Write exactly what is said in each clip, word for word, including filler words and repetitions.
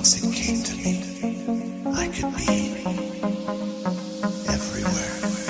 once it came to me, I could be everywhere.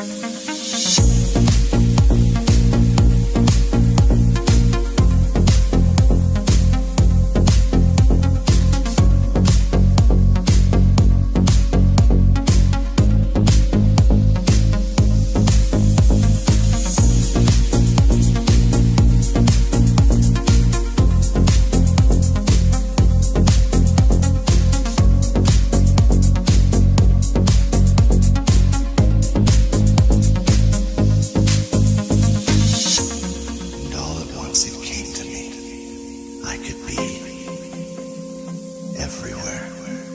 I could be everywhere.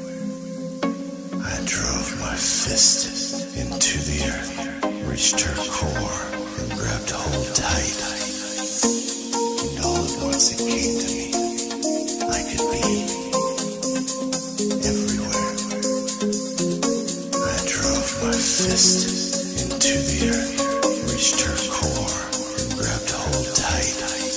I drove my fist into the earth, reached her core, and grabbed hold tight. And all at once it came to me, I could be everywhere. I drove my fist into the earth, reached her core, and grabbed hold tight.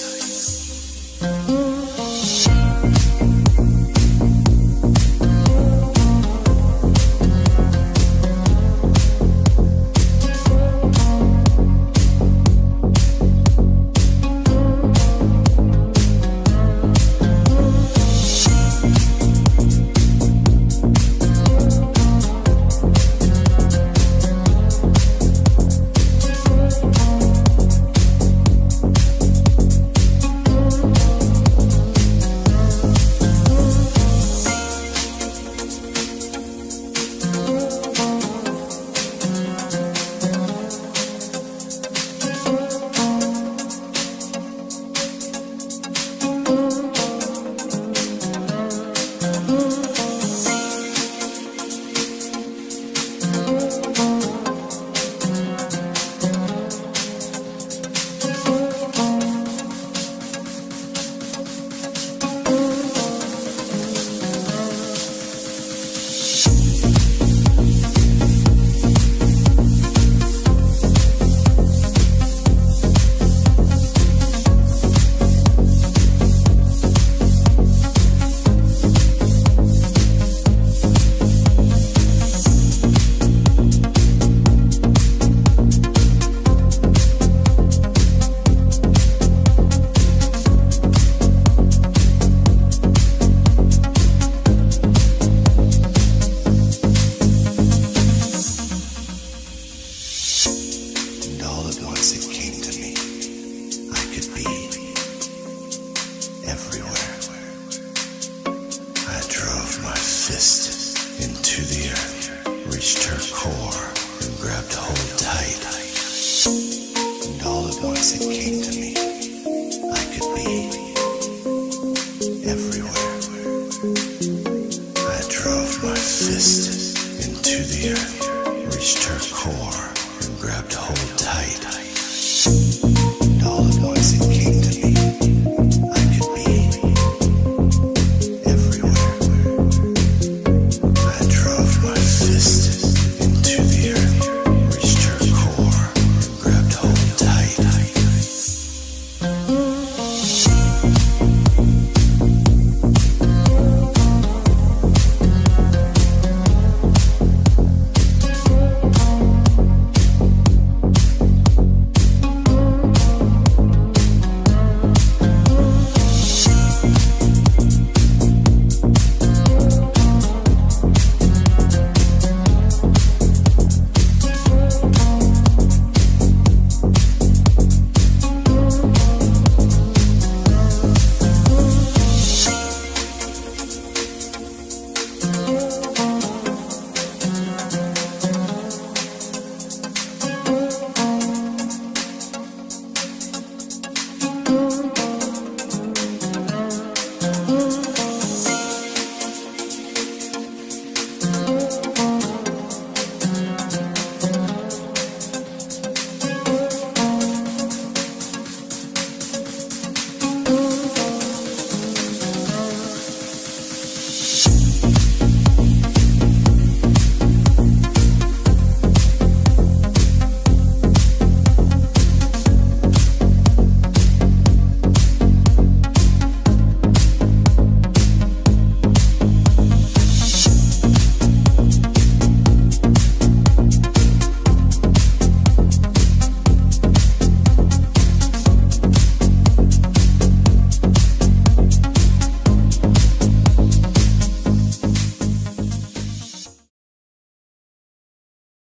Once it came to me, I could be everywhere. I drove my fist into the earth, reached her core, and grabbed hold tight. And all at once it came to me,